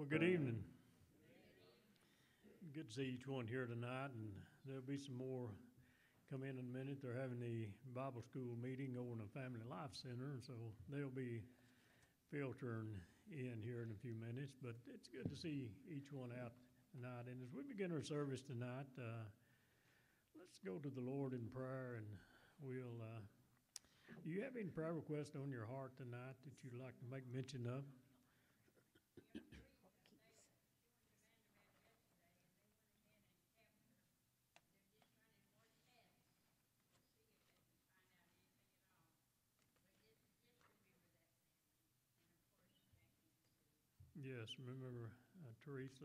Well, good evening. Good to see each one here tonight, and there'll be some more come in a minute. They're having the Bible school meeting over in the Family Life Center, so they'll be filtering in here in a few minutes. But it's good to see each one out tonight. And as we begin our service tonight, let's go to the Lord in prayer, and we'll. Do you have any prayer requests on your heart tonight that you'd like to make mention of? Yes, remember Teresa.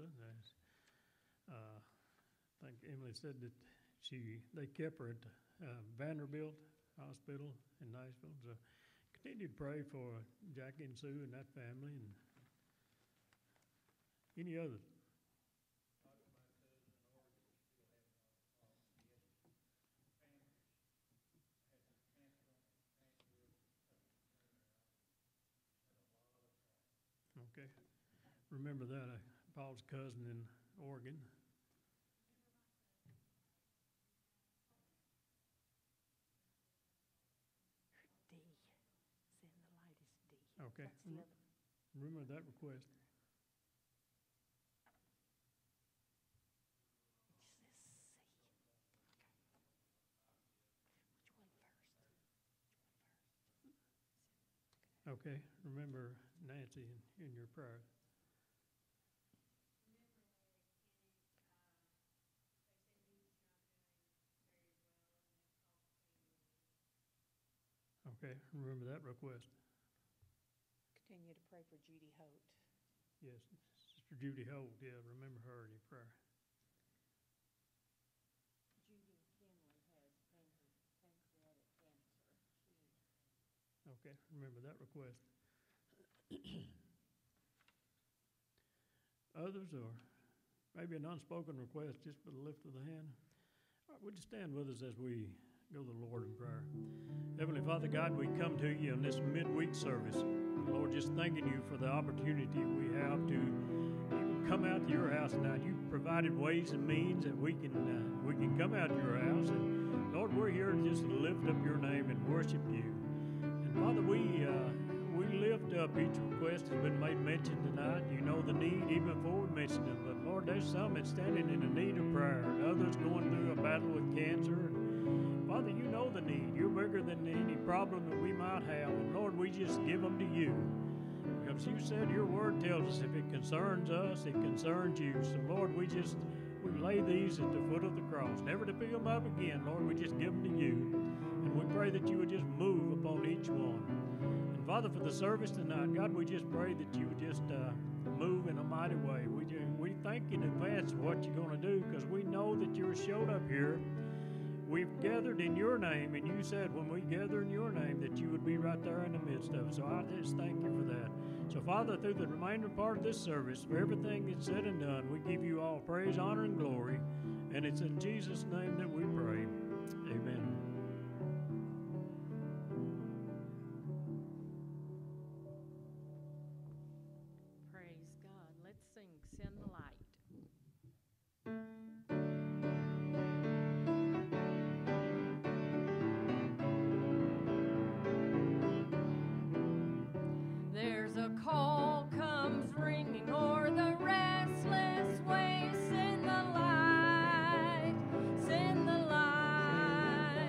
I think Emily said that they kept her at Vanderbilt Hospital in Nashville. So continue to pray for Jackie and Sue and that family and any others. Okay. Remember that, Paul's cousin in Oregon. D. Send the light is D. Okay. Remember that request. It says C. Okay. Which one first? Okay. Remember Nancy in your prayer. Okay, remember that request. Continue to pray for Judy Holt. Yes, Sister Judy Holt, yeah, remember her in your prayer. Judy McKinley has pancreatic cancer. Okay, remember that request. Others, or maybe an unspoken request just for the lift of the hand. All right, would you stand with us as we go to the Lord in prayer? Heavenly Father God, we come to you in this midweek service. Lord, just thanking you for the opportunity we have to even come out to your house tonight. You've provided ways and means that we can come out to your house. And Lord, we're here to just lift up your name and worship you. And Father, we lift up each request that's been made mention tonight. You know the need even before we mention it. But Lord, there's some that's standing in the need of prayer. Others going through a battle with cancer. Father, you know the need. You're bigger than any problem that we might have. And Lord, we just give them to you. Because you said your word tells us if it concerns us, it concerns you. So Lord, we lay these at the foot of the cross. Never to pick them up again. Lord, we just give them to you. And we pray that you would just move upon each one. And Father, for the service tonight, God, we just pray that you would just move in a mighty way. We thank you in advance for what you're going to do because we know that you're showed up here. We've gathered in your name, and you said when we gather in your name that you would be right there in the midst of it. So I just thank you for that. So, Father, through the remainder part of this service, for everything that's said and done, we give you all praise, honor, and glory. And it's in Jesus' name that we pray. Amen. Praise God. Let's sing Send the Light. There's a call comes ringing o'er the restless waste. Send the light, send the light.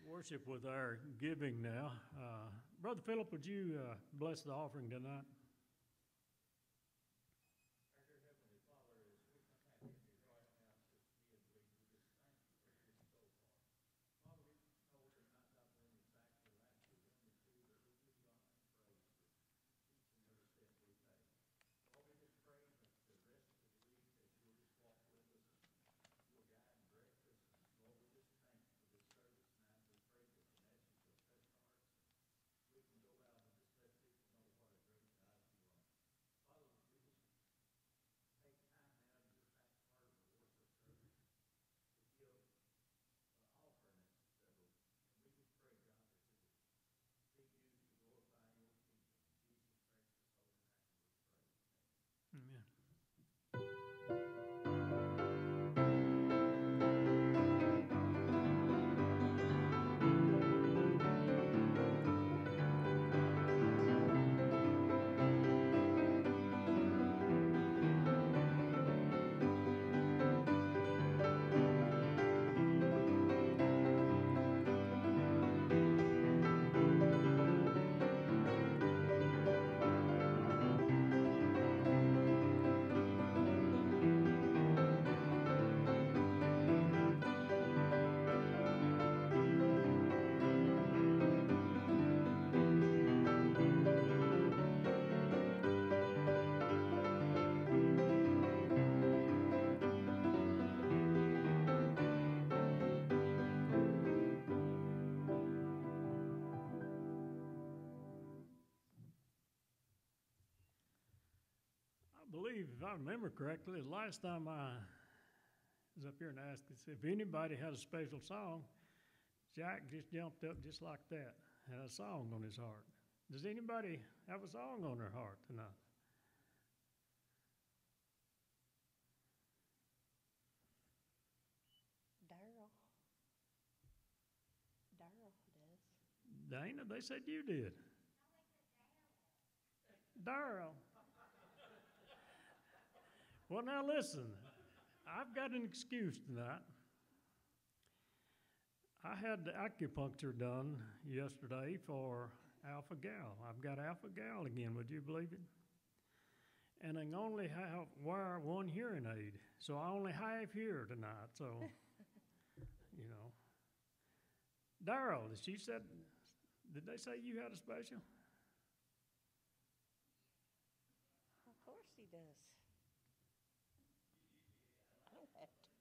Worship with our giving now. Brother Philip, would you bless the offering tonight? Amen. I believe, if I remember correctly, the last time I was up here and asked if anybody had a special song, Jack just jumped up just like that, had a song on his heart. Does anybody have a song on their heart tonight? Darrell does. Dana, they said you did. Darrell. Well, now listen, I've got an excuse tonight. I had the acupuncture done yesterday for alpha gal. I've got alpha gal again, would you believe it? And I only wear one hearing aid, so I only half hear tonight, so, you know. Darrell, she said, did they say you had a special? Of course he does. I'll have to.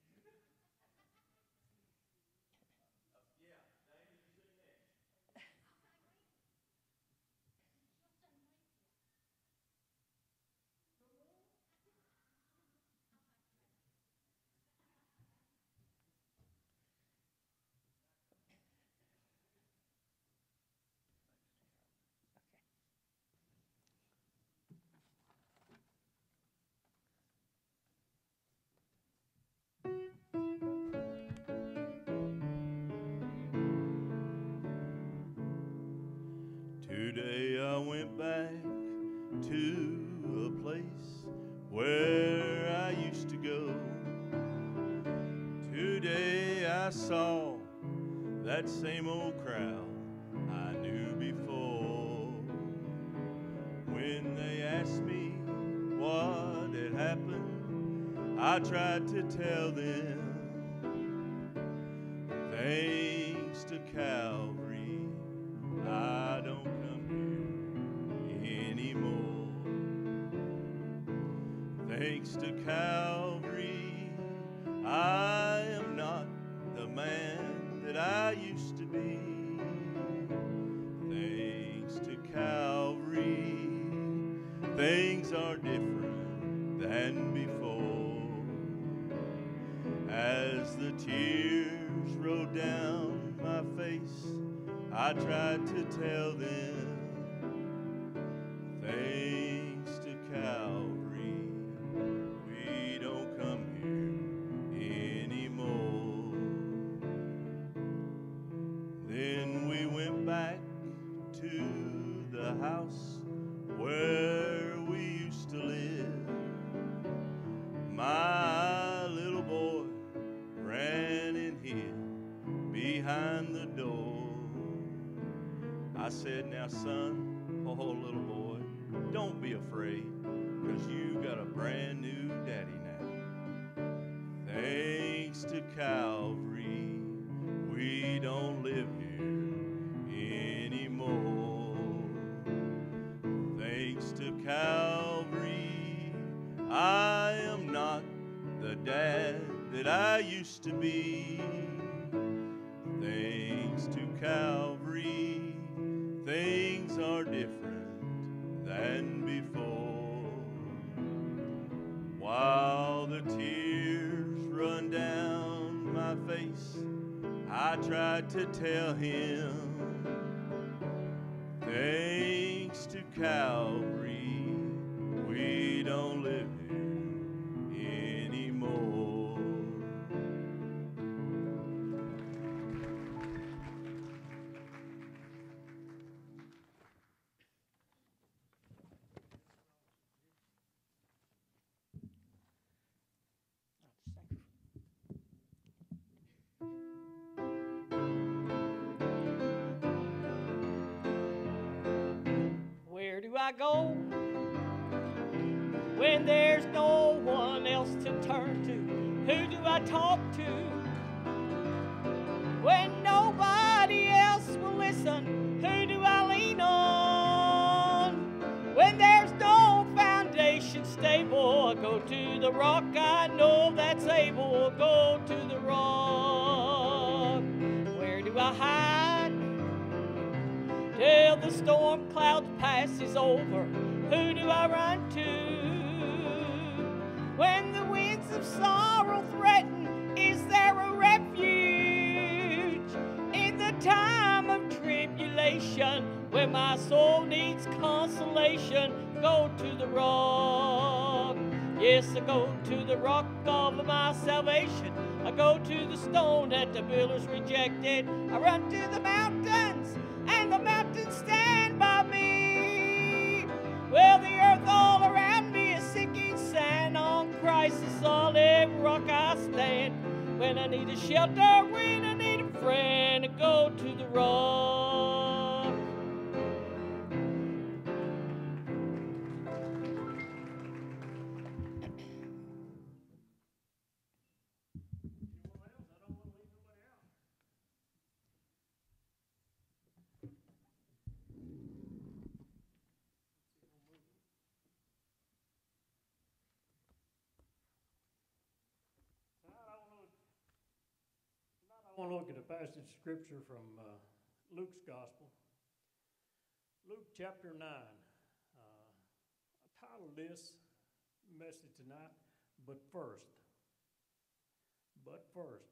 Today I went back to a place where I used to go. Today I saw that same old crowd I knew before. When they asked me what had happened, I tried to tell them, thanks to Calvary, I don't come here anymore. Thanks to Calvary, I am not the man that I used to be. Thanks to Calvary, things are different than before. As the tears rolled down my face, I tried to tell them, thanks to Calvary, we don't come here anymore. Then we went back to the house where we used to live. My little boy ran and hid behind the door. I said, now, son, oh, little boy, don't be afraid, because you got a brand new daddy now. Thanks to Calvary, we don't live here anymore. Thanks to Calvary, I am not the dad that I used to be. Thanks to Calvary, things are different than before. While the tears run down my face, I tried to tell him, thanks to Calvary, we don't live here anymore. Where do I go when there's no one else to turn to? Who do I talk to when nobody else will listen? Who do I lean on when there's no foundation stable? I go to the rock I know that's able. Go to the rock. Where do I hide till the storm cloud passes over? Who do I run to when the winds of sorrow threaten? Is there a refuge in the time of tribulation where my soul needs consolation? Go to the rock. Yes, I go to the rock of my salvation. I go to the stone that the builders rejected. I run to the mountains, and the mountains stand by me. Well, the earth all around me is sinking sand. On Christ the solid rock I stand. When I need a shelter, when I need a friend, I go to the rock. I want to look at a passage of scripture from Luke's gospel. Luke chapter 9. I titled this message tonight, But First. But first.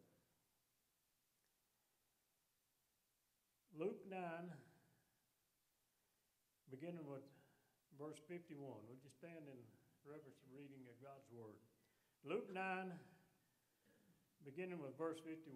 Luke 9, beginning with verse 51. Would you stand in reverence to reading of God's word? Luke 9, beginning with verse 51.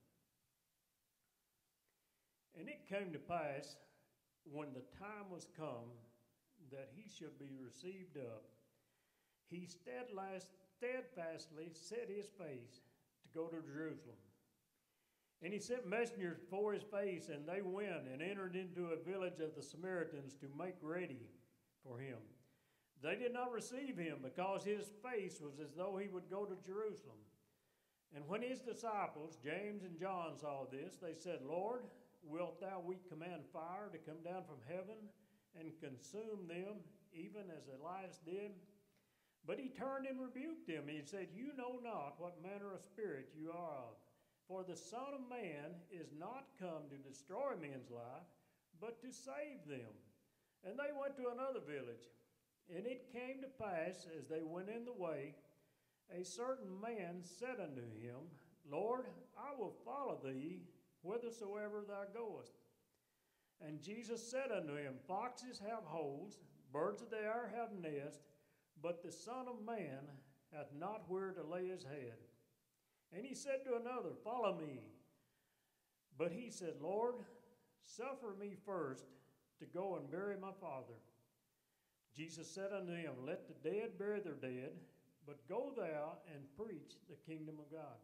And it came to pass, when the time was come that he should be received up, he steadfastly set his face to go to Jerusalem. And he sent messengers before his face, and they went and entered into a village of the Samaritans to make ready for him. They did not receive him, because his face was as though he would go to Jerusalem. And when his disciples, James and John, saw this, they said, Lord, wilt thou we command fire to come down from heaven and consume them, even as Elias did? But he turned and rebuked them. He said, You know not what manner of spirit you are of. For the Son of Man is not come to destroy men's life, but to save them. And they went to another village. And it came to pass, as they went in the way, a certain man said unto him, Lord, I will follow thee whithersoever thou goest. And Jesus said unto him, Foxes have holes, birds of the air have nests, but the Son of Man hath not where to lay his head. And he said to another, Follow me. But he said, Lord, suffer me first to go and bury my father. Jesus said unto him, Let the dead bury their dead, but go thou and preach the kingdom of God.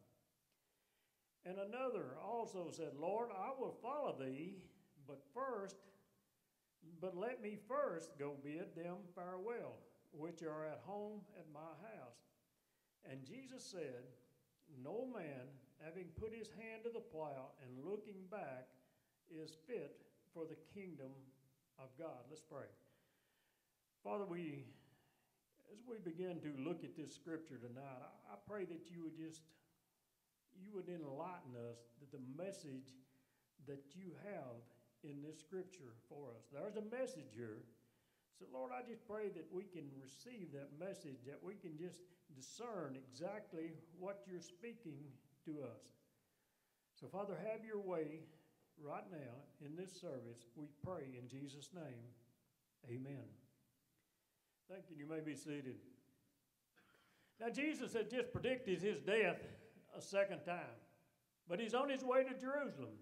And another also said, Lord, I will follow thee, but first But let me first go bid them farewell, which are at home at my house. And Jesus said, No man, having put his hand to the plow and looking back, is fit for the kingdom of God. Let's pray. Father, as we begin to look at this scripture tonight, I pray that you would enlighten us that the message that you have in this scripture for us. There's a message here. So, Lord, I just pray that we can receive that message, that we can just discern exactly what you're speaking to us. So, Father, have your way right now in this service. We pray in Jesus' name. Amen. Thank you. You may be seated. Now, Jesus had just predicted his death a second time, but he's on his way to Jerusalem.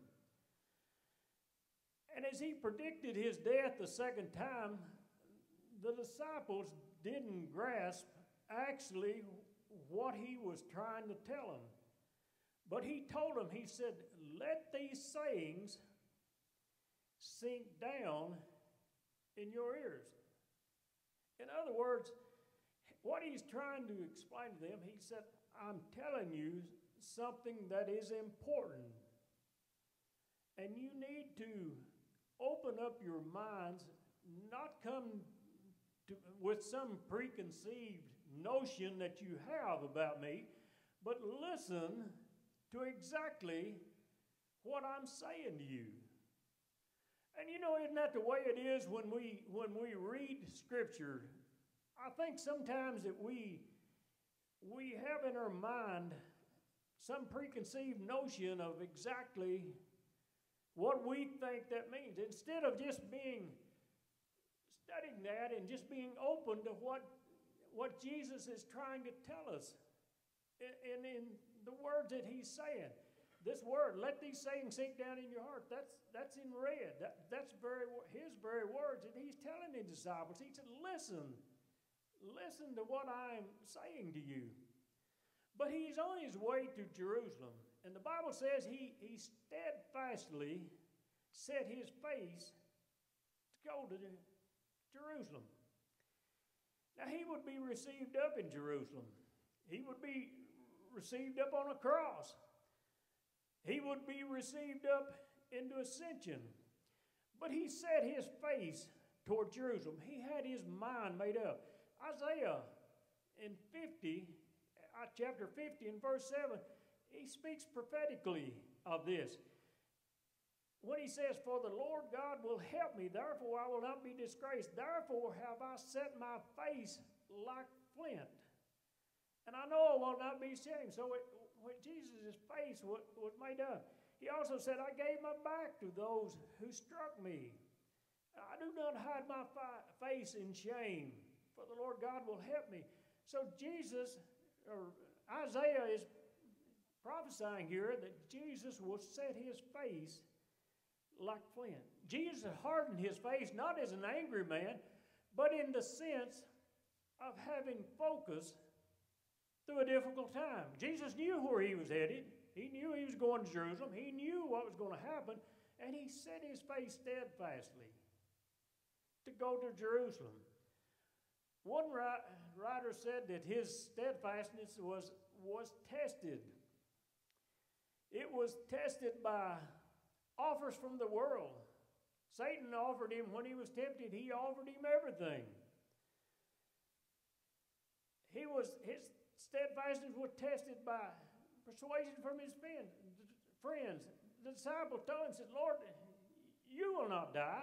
And as he predicted his death the second time, the disciples didn't grasp actually what he was trying to tell them. But he told them, he said, let these sayings sink down in your ears. In other words, what he's trying to explain to them, he said, I'm telling you something that is important. And you need to open up your minds, not come with some preconceived notion that you have about me, but listen to exactly what I'm saying to you. And you know, isn't that the way it is when we read Scripture? I think sometimes that we have in our mind some preconceived notion of exactly what we think that means. Instead of just studying that and just being open to what Jesus is trying to tell us in the words that he's saying. This word, let these sayings sink down in your heart. That's in red. That's his very words that he's telling the disciples. He said, listen to what I'm saying to you. But he's on his way to Jerusalem. And the Bible says he steadfastly set his face to go to Jerusalem. Now, he would be received up in Jerusalem. He would be received up on a cross. He would be received up into ascension. But he set his face toward Jerusalem. He had his mind made up. Isaiah in chapter 50 and verse 7, he speaks prophetically of this. When he says, for the Lord God will help me, therefore I will not be disgraced. Therefore have I set my face like flint. And I know I will not be ashamed. So when Jesus' face was made up, he also said, I gave my back to those who struck me. I do not hide my face in shame, for the Lord God will help me. So Isaiah is prophesying here that Jesus will set his face like flint. Jesus hardened his face not as an angry man, but in the sense of having focus through a difficult time. Jesus knew where he was headed. He knew he was going to Jerusalem. He knew what was going to happen, and he set his face steadfastly to go to Jerusalem. One writer said that his steadfastness was tested. It was tested by offers from the world. Satan offered him, when he was tempted, he offered him everything. His steadfastness was tested by persuasion from his friends. The disciples told him, said, Lord, you will not die.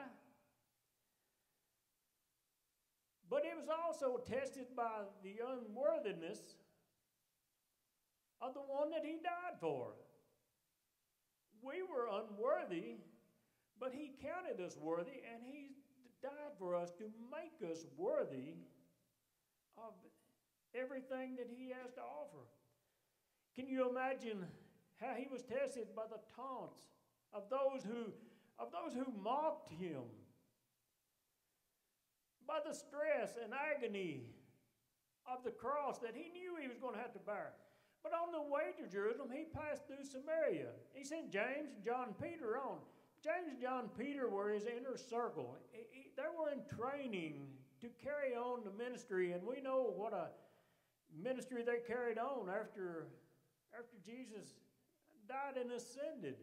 But it was also tested by the unworthiness of the one that he died for. We were unworthy, but he counted us worthy, and he died for us to make us worthy of everything that he has to offer. Can you imagine how he was tested by the taunts of those who mocked him, by the stress and agony of the cross that he knew he was going to have to bear? But on the way to Jerusalem, he passed through Samaria. He sent James, John, Peter on. James and John, Peter were his inner circle. they were in training to carry on the ministry, and we know what a ministry they carried on after Jesus died and ascended.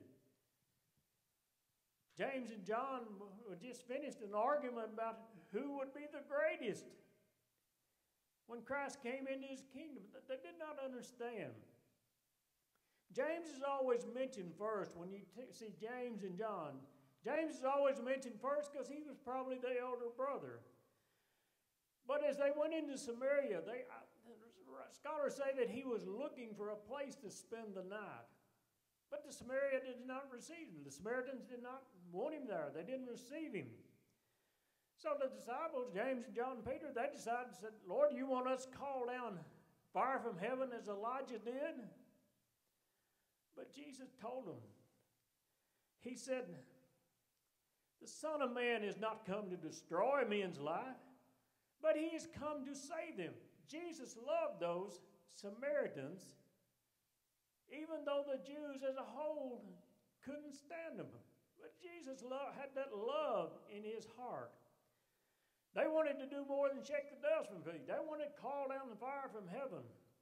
James and John just finished an argument about who would be the greatest when Christ came into his kingdom. They did not understand. James is always mentioned first when you see James and John. James is always mentioned first because he was probably the elder brother. But as they went into Samaria, scholars say that he was looking for a place to spend the night. But the Samaria did not receive him. The Samaritans did not want him there. They didn't receive him. So the disciples, James and John and Peter, they decided, said, Lord, you want us to call down fire from heaven as Elijah did? But Jesus told them, he said, the Son of Man is not come to destroy men's life, but he has come to save them. Jesus loved those Samaritans, even though the Jews as a whole couldn't stand them. But Jesus had that love in his heart. They wanted to do more than shake the dust from feet. They wanted to call down the fire from heaven.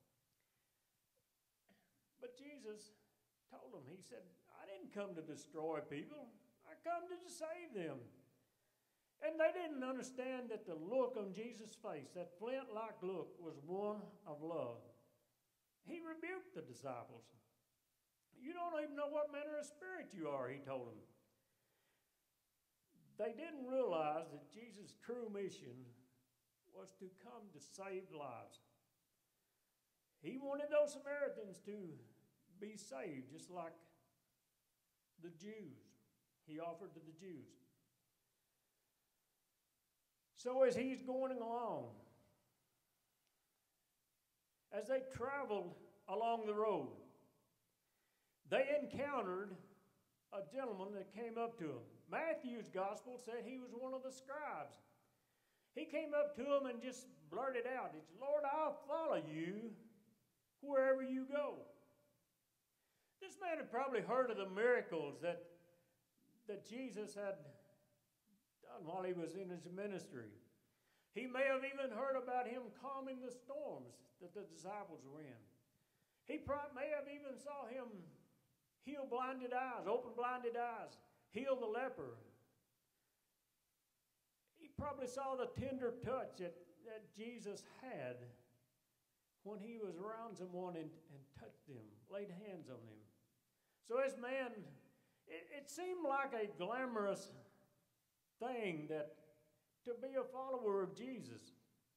But Jesus told them, he said, I didn't come to destroy people. I come to save them. And they didn't understand that the look on Jesus' face, that flint-like look, was one of love. He rebuked the disciples. You don't even know what manner of spirit you are, he told them. They didn't realize that Jesus' true mission was to come to save lives. He wanted those Samaritans to be saved, just like the Jews. He offered to the Jews. So as he's going along, as they traveled along the road, they encountered a gentleman that came up to him. Matthew's gospel said he was one of the scribes. He came up to him and just blurted out, he said, Lord, I'll follow you wherever you go. This man had probably heard of the miracles that Jesus had done while he was in his ministry. He may have even heard about him calming the storms that the disciples were in. He may have even saw him heal blinded eyes, open blinded eyes, heal the leper. He probably saw the tender touch that Jesus had when he was around someone and touched them, laid hands on them. So this man, it seemed like a glamorous thing that to be a follower of Jesus.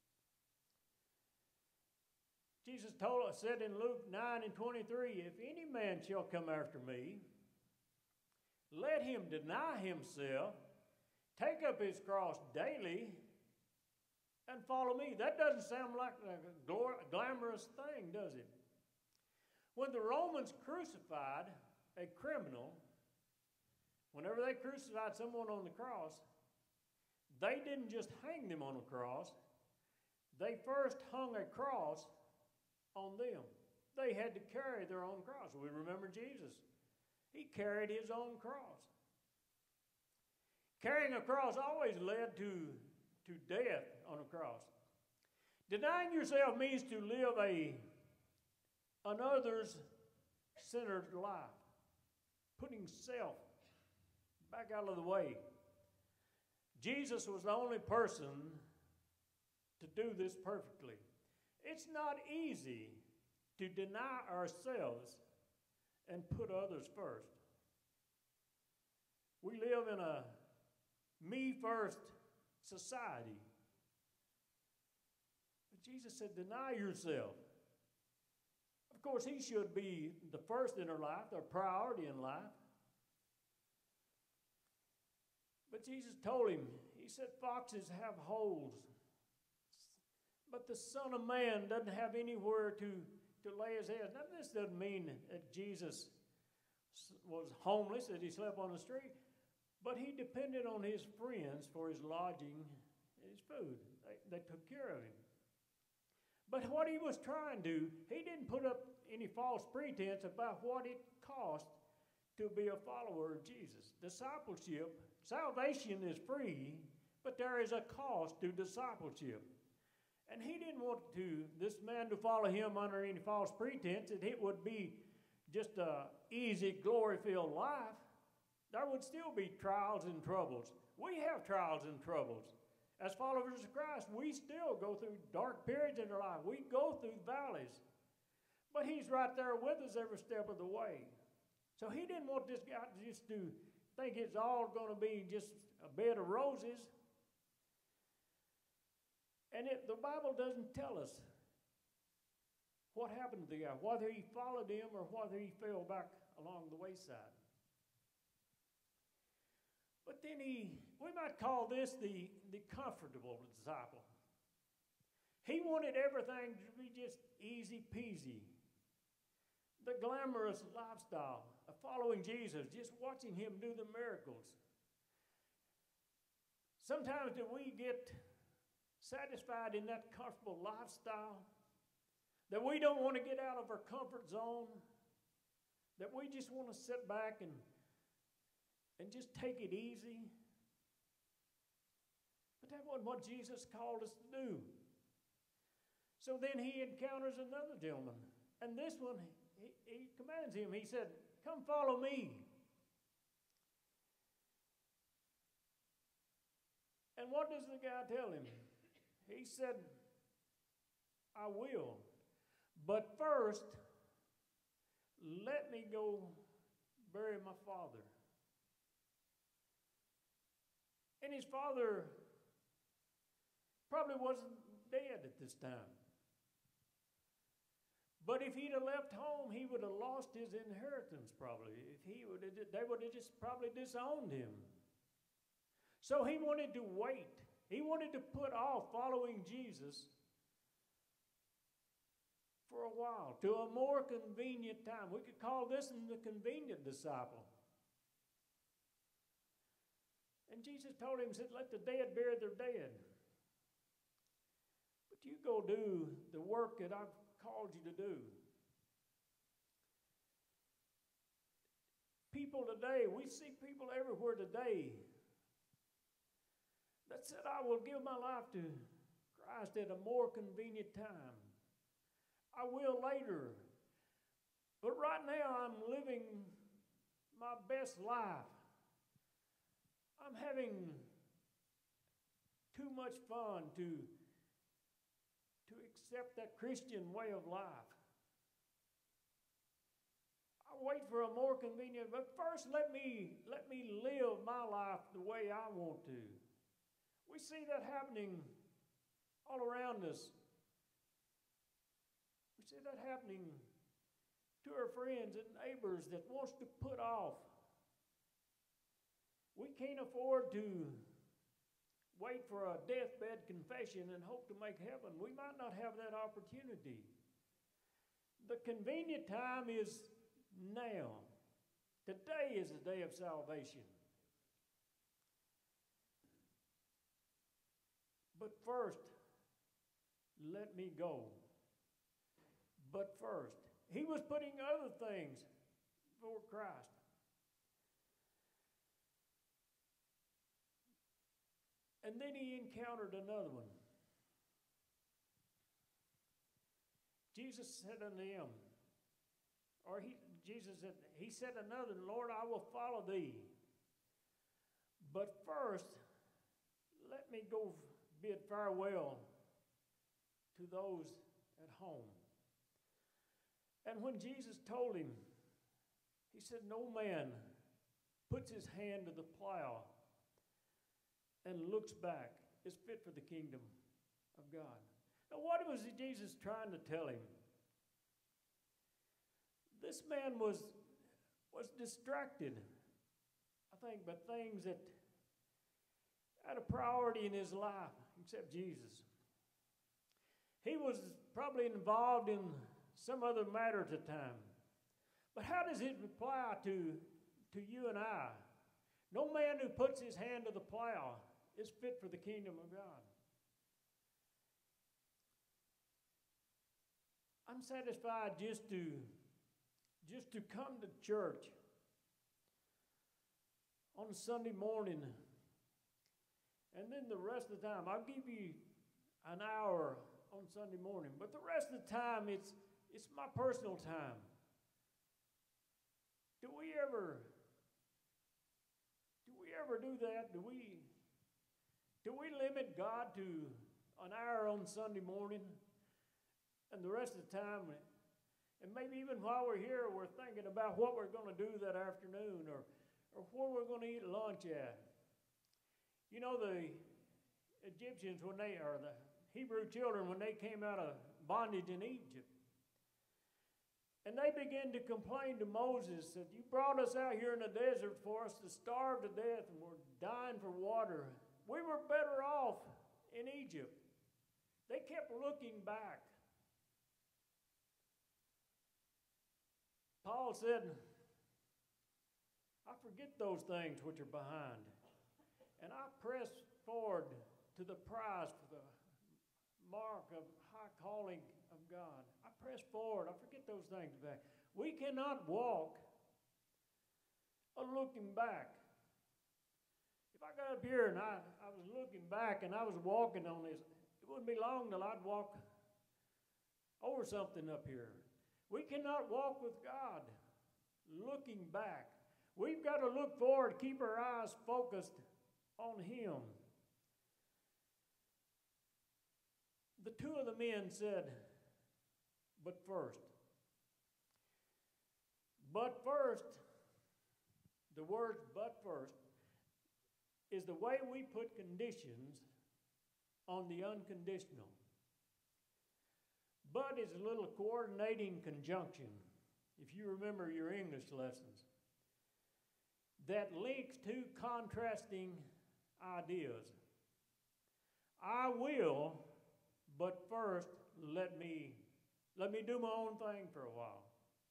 Jesus said in Luke 9:23, if any man shall come after me, let him deny himself, take up his cross daily, and follow me. That doesn't sound like a glamorous thing, does it? When the Romans crucified a criminal, whenever they crucified someone on the cross, they didn't just hang them on a cross. They first hung a cross on them. They had to carry their own cross. We remember Jesus. He carried his own cross. Carrying a cross always led to death on a cross. Denying yourself means to live an others-centered life, putting self back out of the way. Jesus was the only person to do this perfectly. It's not easy to deny ourselves and put others first. We live in a me-first society. But Jesus said, deny yourself. Of course, he should be the first in our life, our priority in life. But Jesus told him, he said, foxes have holes, but the Son of Man doesn't have anywhere to lay his head. Now, this doesn't mean that Jesus was homeless, that he slept on the street, but he depended on his friends for his lodging and his food. They took care of him. But what he was trying to do, he didn't put up any false pretense about what it cost to be a follower of Jesus. Discipleship, salvation is free, But there is a cost to discipleship. And he didn't want this man to follow him under any false pretense that it would be just a easy, glory-filled life. There would still be trials and troubles. We have trials and troubles. As followers of Christ, we still go through dark periods in our life. We go through valleys. But he's right there with us every step of the way. So he didn't want this guy just to think it's all going to be just a bed of roses. And the Bible doesn't tell us what happened to the guy, whether he followed him or whether he fell back along the wayside. But then we might call this the comfortable disciple. He wanted everything to be just easy peasy. The glamorous lifestyle of following Jesus, just watching him do the miracles. Sometimes do we get satisfied in that comfortable lifestyle that we don't want to get out of our comfort zone, that we just want to sit back and just take it easy? But that wasn't what Jesus called us to do. So then he encounters another gentleman. And this one, he commands him. He said, "Come follow me." And what does the guy tell him? He said, "I will. But first, let me go bury my father." And his father probably wasn't dead at this time. But if he'd have left home, he would have lost his inheritance probably. They would have just probably disowned him. So he wanted to wait. He wanted to put off following Jesus for a while, to a more convenient time. We could call this the convenient disciple. And Jesus told him, said, "Let the dead bury their dead. But you go do the work that I've called you to do." People today, we see people everywhere today that said, "I will give my life to Christ at a more convenient time. I will later. But right now I'm living my best life. I'm having too much fun to accept that Christian way of life. I'll wait for a more convenient, but first let me live my life the way I want to." We see that happening all around us. We see that happening to our friends and neighbors that wants to put off. We can't afford to wait for a deathbed confession and hope to make heaven. We might not have that opportunity. The convenient time is now. Today is the day of salvation. But first, let me go. But first, he was putting other things before Christ. And then he encountered another one. Jesus said unto him, he said another, "Lord, I will follow thee. But first, let me go bid farewell to those at home." And when Jesus told him, he said, "No man puts his hand to the plow and looks back is fit for the kingdom of God." Now, what was Jesus trying to tell him? This man was distracted, I think, by things that had a priority in his life except Jesus. He was probably involved in some other matter at the time. But how does it apply to you and I? No man who puts his hand to the plow is fit for the kingdom of God. I'm satisfied just to come to church on a Sunday morning And then the rest of the time, I'll give you an hour on Sunday morning, but the rest of the time, it's my personal time. Do we ever do that? Do we limit God to an hour on Sunday morning, and the rest of the time, and maybe even while we're here, we're thinking about what we're going to do that afternoon, or where we're going to eat lunch at? You know, the Egyptians, or the Hebrew children, when they came out of bondage in Egypt, and they began to complain to Moses that you brought us out here in the desert for us to starve to death, and we're dying for water. We were better off in Egypt. They kept looking back. Paul said, I forget those things which are behind, and I press forward to the prize for the mark of high calling of God. I press forward. I forget those things back. We cannot walk looking back. If I got up here and I was looking back and I was walking on this, it wouldn't be long till I'd walk over something up here. We cannot walk with God looking back. We've got to look forward, keep our eyes focused on Him. The two of the men said, but first. But first, the words but first is the way we put conditions on the unconditional. But is a little coordinating conjunction, if you remember your English lessons, that links two contrasting ideas. I will, but first let me do my own thing for a while.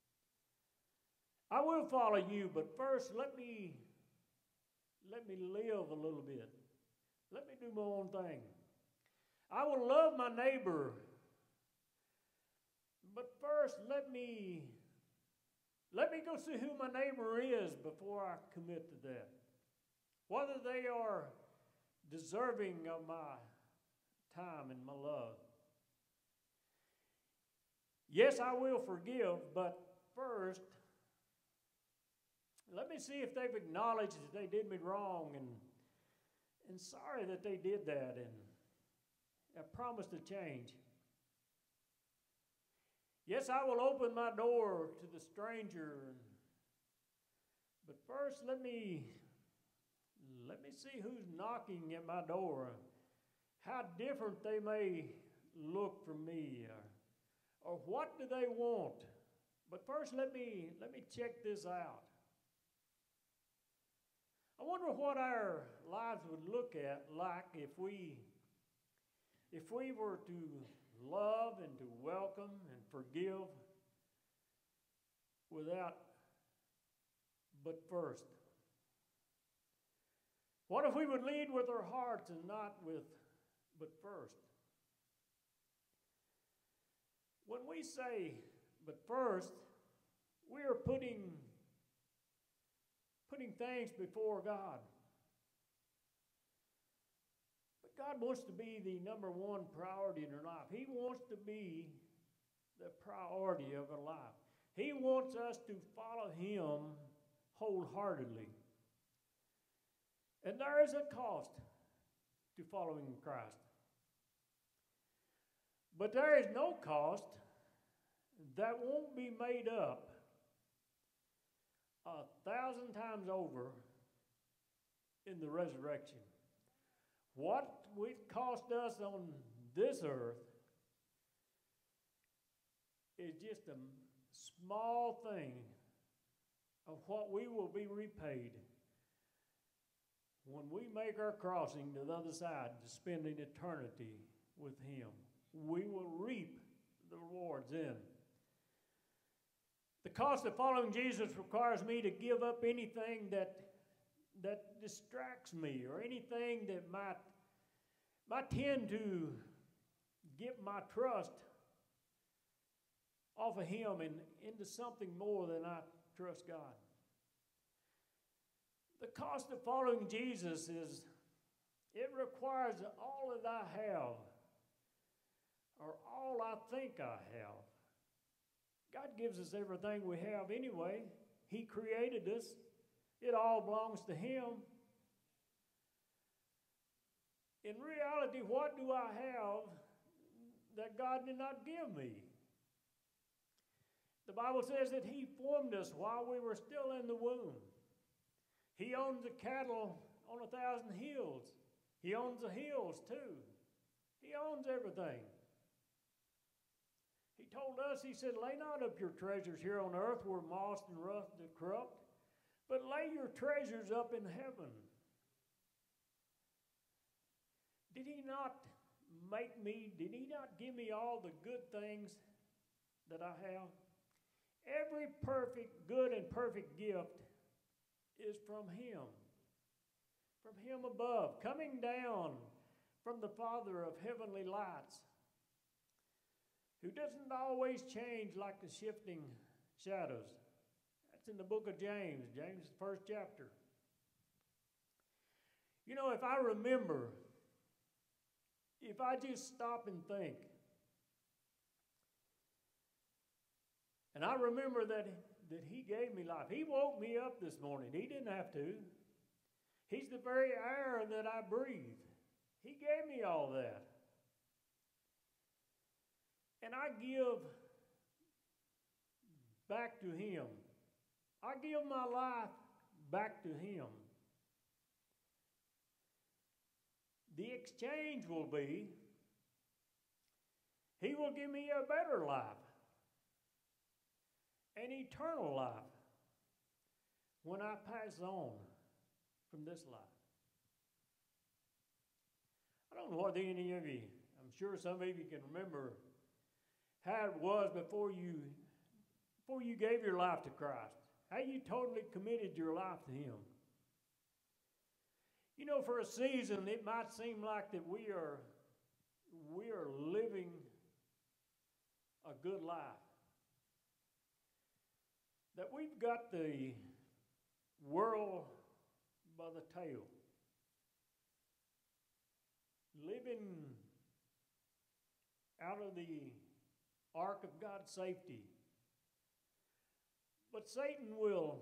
I will follow you, but first let me live a little bit. Let me do my own thing. I will love my neighbor, but first let me go see who my neighbor is before I commit to that. Whether they are deserving of my time and my love. Yes, I will forgive, but first, let me see if they've acknowledged that they did me wrong and sorry that they did that, and have promised to change. Yes, I will open my door to the stranger, but first let me see who's knocking at my door, how different they may look from me, or what do they want. But first let me check this out. I wonder what our lives would look like if we were to love and to welcome and forgive without but first. What if we would lead with our hearts and not with but first? When we say but first, we are putting things before God. But God wants to be the number one priority in our life. He wants to be the priority of our life. He wants us to follow Him wholeheartedly. And there is a cost to following Christ. But there is no cost that won't be made up 1,000 times over in the resurrection. What it cost us on this earth is just a small thing of what we will be repaid when we make our crossing to the other side to spend an eternity with Him. We will reap the rewards then. The cost of following Jesus requires me to give up anything that distracts me, or anything that might tend to get my trust off of Him and into something more than I trust God. The cost of following Jesus It requires all that I have, or all I think I have. God gives us everything we have anyway. He created us. It all belongs to Him. In reality, what do I have that God did not give me? The Bible says that He formed us while we were still in the womb. He owns the cattle on 1,000 hills. He owns the hills too. He owns everything. He told us, He said, lay not up your treasures here on earth where moth and rust do corrupt, but lay your treasures up in heaven. Did He not make me, did He not give me all the good things that I have? Every perfect, good and perfect gift is from Him. From Him above, coming down from the Father of heavenly lights, who doesn't always change like the shifting shadows. That's in the book of James, James' first chapter. You know, if I remember, if I just stop and think, and I remember that He gave me life. He woke me up this morning. He didn't have to. He's the very air that I breathe. He gave me all that. And I give back to Him. I give my life back to Him. The exchange will be, He will give me a better life, an eternal life, when I pass on from this life. I don't know whether any of you, I'm sure some of you can remember how it was before you gave your life to Christ, how you totally committed your life to Him. You know, for a season, it might seem like that we are living a good life, that we've got the world by the tail, living out of the ark of God's safety. But Satan will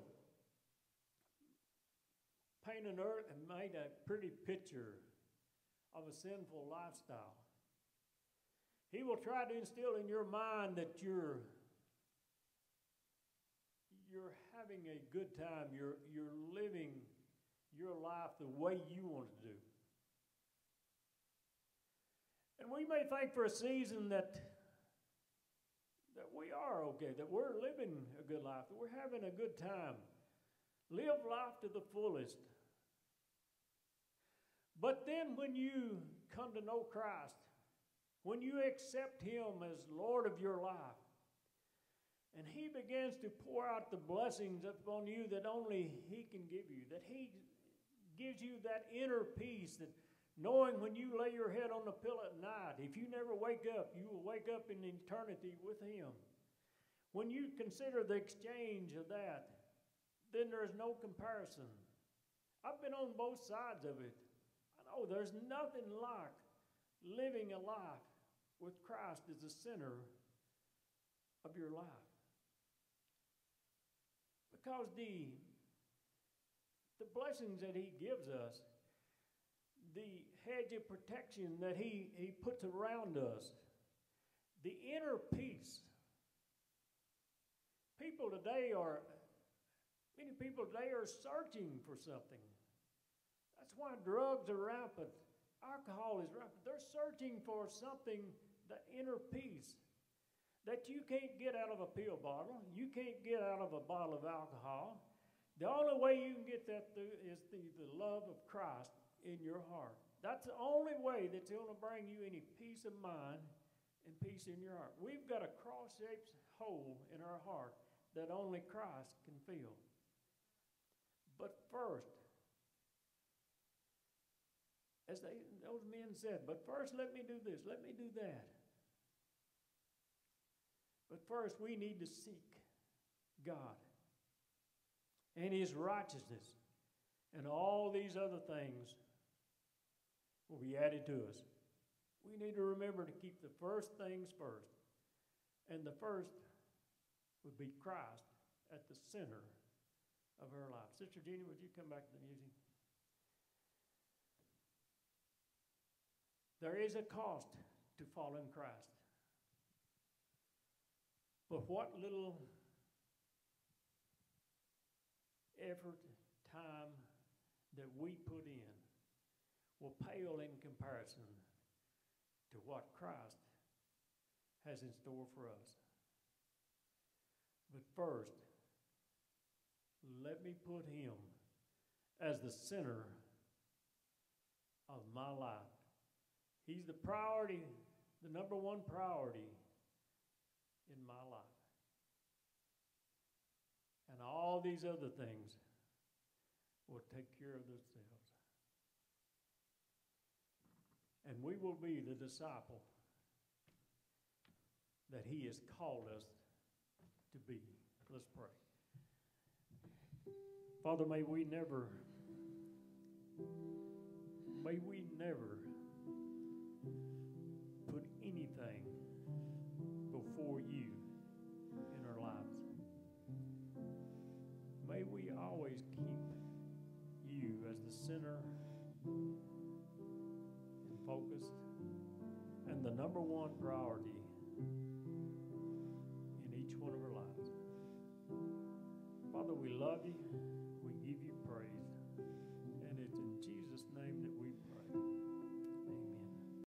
paint an earth and made a pretty picture of a sinful lifestyle. He will try to instill in your mind that you're having a good time. You're living your life the way you want to do. And we may think for a season that we are okay, that we're living a good life, that we're having a good time. Live life to the fullest. But then when you come to know Christ, when you accept Him as Lord of your life, and He begins to pour out the blessings upon you that only He can give you, that He gives you that inner peace, that knowing when you lay your head on the pillow at night, if you never wake up, you will wake up in eternity with Him. When you consider the exchange of that, then there's no comparison. I've been on both sides of it. I know there's nothing like living a life with Christ as the center of your life. Because the blessings that He gives us, the hedge of protection that He puts around us, the inner peace. Many people today are searching for something. That's why drugs are rampant. Alcohol is rampant. They're searching for something, the inner peace, that you can't get out of a pill bottle. You can't get out of a bottle of alcohol. The only way you can get that through is the love of Christ in your heart. That's the only way that's going to bring you any peace of mind and peace in your heart. We've got a cross-shaped hole in our heart that only Christ can fill. But first, as those men said, but first let me do this, let me do that. But first we need to seek God and His righteousness, and all these other things will be added to us. We need to remember to keep the first things first. And the first would be Christ at the center of our life. Sister Jeannie, would you come back to the music? There is a cost to following Christ. But what little effort, time that we put in will pale in comparison to what Christ has in store for us. But first, let me put him as the center of my life. He's the priority, the number one priority in my life. And all these other things will take care of themselves. And we will be the disciple that he has called us to be. Let's pray. Father, may we never put anything before you in our lives. May we always keep you as the center and focused and the number one priority in each one of our lives. Father, we love you.